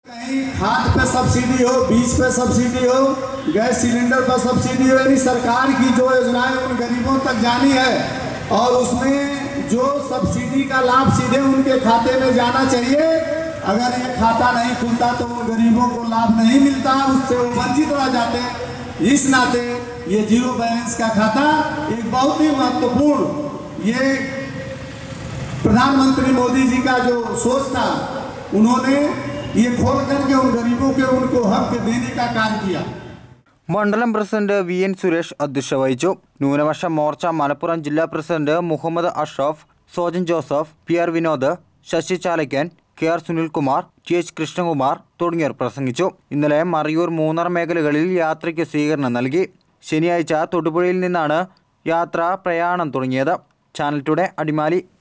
कहीं खाद पे सब्सिडी हो, बीज पे सब्सिडी हो, गैस सिलेंडर पर सब्सिडी हो, यानी सरकार की जो योजनाएं उन गरीबों तक जानी है और उसमें जो सब्सिडी का लाभ सीधे उनके खाते में जाना चाहिए। अगर ये खाता नहीं खुलता तो उन गरीबों को लाभ नहीं मिलता, उससे वो वंचित रह जाते। इस नाते ये जीरो बैलेंस का खाता एक बहुत ही महत्वपूर्ण, ये प्रधानमंत्री मोदी जी का जो सोच था, उन्होंने ये खोल करके उन गरीबों के उनको हक देने का कार्य किया। മണ്ഡലം പ്രസിഡന്റ് വി എൻ സുരേഷ് അധ്യക്ഷത വഹിച്ചു. ന്യൂനപക്ഷ മോർച്ച മലപ്പുറം ജില്ലാ president Muhammad Ashraf, Sojan Joseph, P R Vinod, Sasi Chalakkan, K R Sunilkumar, T H Krishnakumar തുടങ്ങിയവർ പ്രസംഗിച്ചു. ഇന്നലെ മറയൂർ മൂന്നാർ മേഖലകളിൽ യാത്രയ്ക്ക് സ്വീകരണം നൽകി. ശനിയാഴ്ച തൊടുപുഴയിൽ നിന്നാണ് യാത്രാ പ്രയാണം തുടങ്ങിയത്. Channel today Adimali.